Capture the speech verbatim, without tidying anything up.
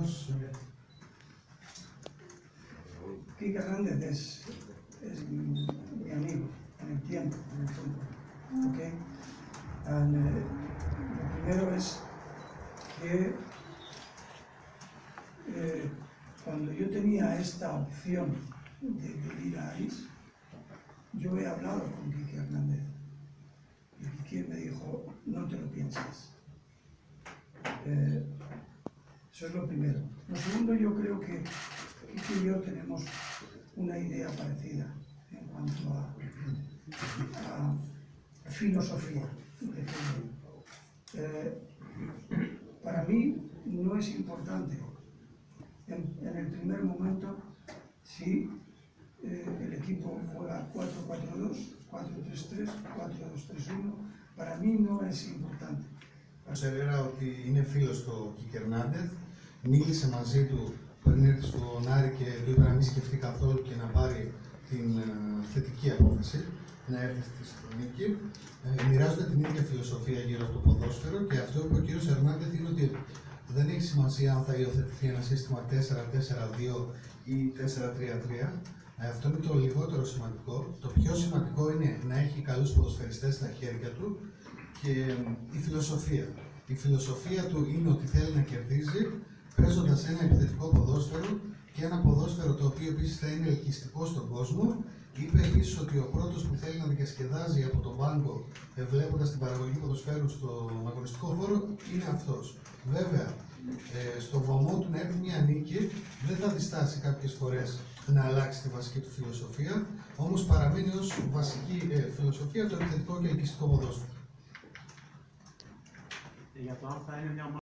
Carlos. Quique Hernández es, es mi, mi amigo en el tiempo, en el fútbol. ¿Okay? And, eh, lo primero es que eh, cuando yo tenía esta opción de, de ir a Aris, yo he hablado con Quique Hernández y Quique me dijo, no te lo pienses. Eh, eso es lo primero. Lo segundo, yo creo que Quique y yo tenemos una idea parecida en cuanto a, a filosofía de fútbol. Eh, para mí no es importante en, en el primer momento si eh, el equipo juega cuatro cuatro dos, cuatro tres tres, cuatro dos tres uno, para mí no es importante. Ο Σερέρα ότι είναι φίλος του Κίκε Ερνάντεθ, μίλησε μαζί του πριν έρθει στον Άρη και του είπε να μην σκεφτεί καθόλου και να πάρει την uh, θετική απόφαση, να έρθει στη Θεσσαλονίκη. Ε, μοιράζονται την ίδια φιλοσοφία γύρω από το ποδόσφαιρο και αυτό που είπε ο κύριος Ερνάντεθ είναι ότι δεν έχει σημασία αν θα υιοθετηθεί ένα σύστημα τέσσερα τέσσερα δύο ή τέσσερα τρία τρία. Αυτό είναι το λιγότερο σημαντικό. Το πιο σημαντικό είναι να έχει καλούς ποδοσφαιριστές στα χέρια του και η φιλοσοφία. Η φιλοσοφία του είναι ότι θέλει να κερδίζει παίζοντας ένα επιθετικό ποδόσφαιρο και ένα ποδόσφαιρο το οποίο επίσης θα είναι ελκυστικό στον κόσμο. Είπε επίσης ότι ο πρώτος που θέλει να διασκεδάζει από τον πάγκο βλέποντας την παραγωγή ποδοσφαίρου στον αγωνιστικό χώρο είναι αυτός. Βέβαια, ε, στο βωμό του να έρθει μια νίκη δεν θα διστάσει κάποιες φορές να αλλάξει τη βασική του φιλοσοφία, όμως παραμένει ως βασική ε, φιλοσοφία το επιθετικό και ελκυστικό ποδόσφαιρο. Για το αν θα είναι μια